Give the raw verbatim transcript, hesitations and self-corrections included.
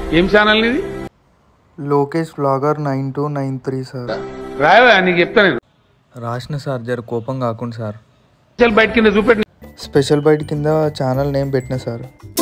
ఏం ఛానల్ ఇది? Lokesh vlogger nine two nine three sir. రాయవా నీకు చెప్తాను. రాసిన సార్, జర కోపం కాకుండా సార్. స్పెషల్ బయట కింద చూపెట్టి స్పెషల్ బైట్ కింద ఛానల్ నేమ్ పెట్టిన సార్.